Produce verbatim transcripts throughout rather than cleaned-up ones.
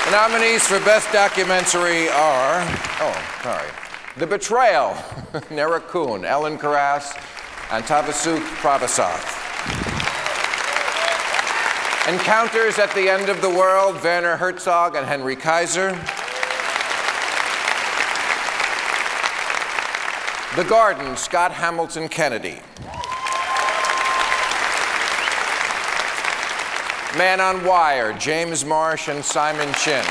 The nominees for Best Documentary are, oh, sorry, The Betrayal, Nera Kuhn, Ellen Karas, and Tavasuk Prabhasad. Encounters at the End of the World, Werner Herzog and Henry Kaiser. The Garden, Scott Hamilton Kennedy. Man on Wire, James Marsh and Simon Chinn.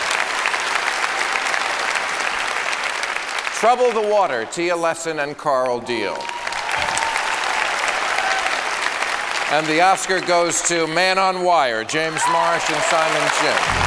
Trouble the Water, Tia Lesson and Carl Deal. And the Oscar goes to Man on Wire, James Marsh and Simon Chinn.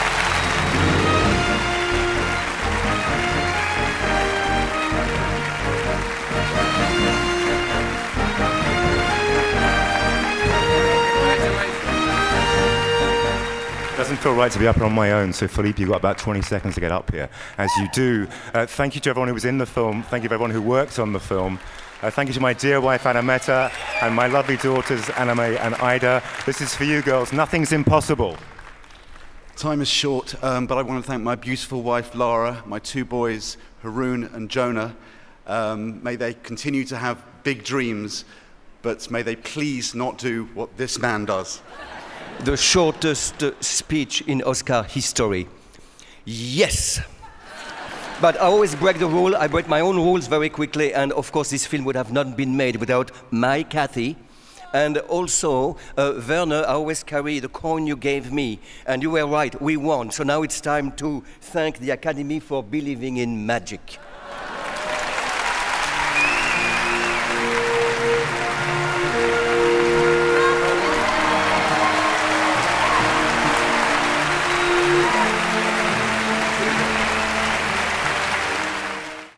Doesn't feel right to be up on my own, so Philippe, you've got about twenty seconds to get up here, as you do. Uh, thank you to everyone who was in the film. Thank you to everyone who worked on the film. Uh, thank you to my dear wife, Anameta, and my lovely daughters, Aname and Ida. This is for you, girls. Nothing's impossible. Time is short, um, but I want to thank my beautiful wife, Lara, my two boys, Haroon and Jonah. Um, may they continue to have big dreams, but may they please not do what this man does. The shortest uh, speech in Oscar history. Yes! But I always break the rule. I break my own rules very quickly, and of course this film would have not been made without my Kathy. And also, uh, Werner, I always carry the coin you gave me, and you were right, we won. So now it's time to thank the Academy for believing in magic.